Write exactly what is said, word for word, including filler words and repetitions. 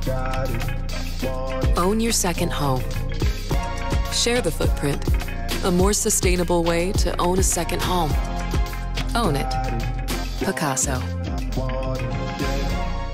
Own your second home. Share the footprint. A more sustainable way to own a second home. Own it. Pacaso.